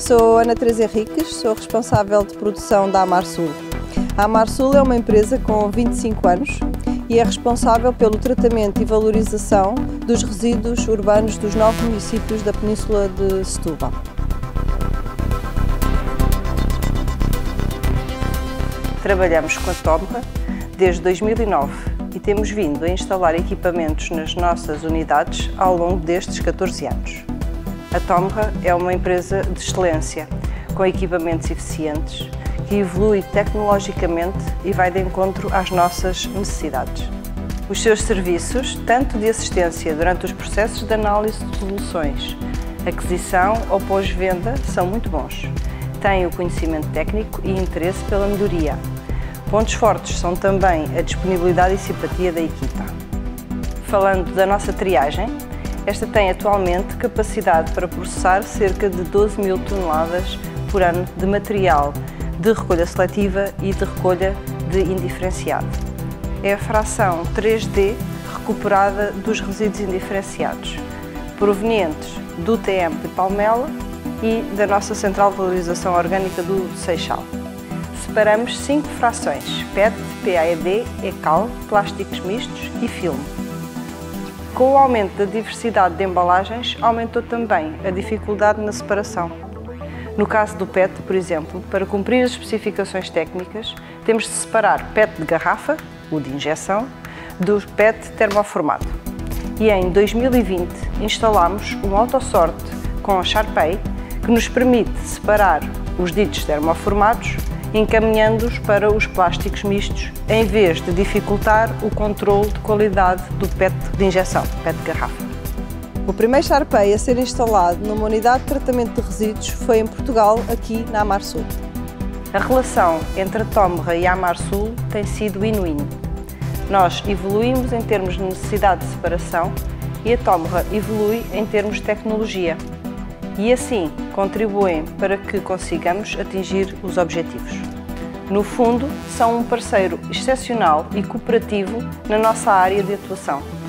Sou Ana Teresa Henriques, sou responsável de produção da Amarsul. A Amarsul é uma empresa com 25 anos e é responsável pelo tratamento e valorização dos resíduos urbanos dos 9 municípios da Península de Setúbal. Trabalhamos com a TOMRA desde 2009 e temos vindo a instalar equipamentos nas nossas unidades ao longo destes 14 anos. A TOMRA é uma empresa de excelência, com equipamentos eficientes, que evolui tecnologicamente e vai de encontro às nossas necessidades. Os seus serviços, tanto de assistência durante os processos de análise de soluções, aquisição ou pós-venda, são muito bons. Têm o conhecimento técnico e interesse pela melhoria. Pontos fortes são também a disponibilidade e simpatia da equipa. Falando da nossa triagem, esta tem atualmente capacidade para processar cerca de 12 mil toneladas por ano de material de recolha seletiva e de recolha de indiferenciado. É a fração 3D recuperada dos resíduos indiferenciados, provenientes do TM de Palmela e da nossa Central de Valorização Orgânica do Seixal. Separamos 5 frações: PET, PAED, ECAL, plásticos mistos e filme. Com o aumento da diversidade de embalagens, aumentou também a dificuldade na separação. No caso do PET, por exemplo, para cumprir as especificações técnicas, temos de separar PET de garrafa, o de injeção, do PET termoformado. E em 2020 instalámos um AUTOSORT com a Sharpay que nos permite separar os ditos termoformados, encaminhando-os para os plásticos mistos, em vez de dificultar o controle de qualidade do PET de injeção, PET de garrafa. O primeiro Sharpay a ser instalado numa unidade de tratamento de resíduos foi em Portugal, aqui na Amarsul. A relação entre a TOMRA e a Amarsul tem sido win-win. Nós evoluímos em termos de necessidade de separação e a TOMRA evolui em termos de tecnologia. E assim contribuem para que consigamos atingir os objetivos. No fundo, são um parceiro excepcional e cooperativo na nossa área de atuação.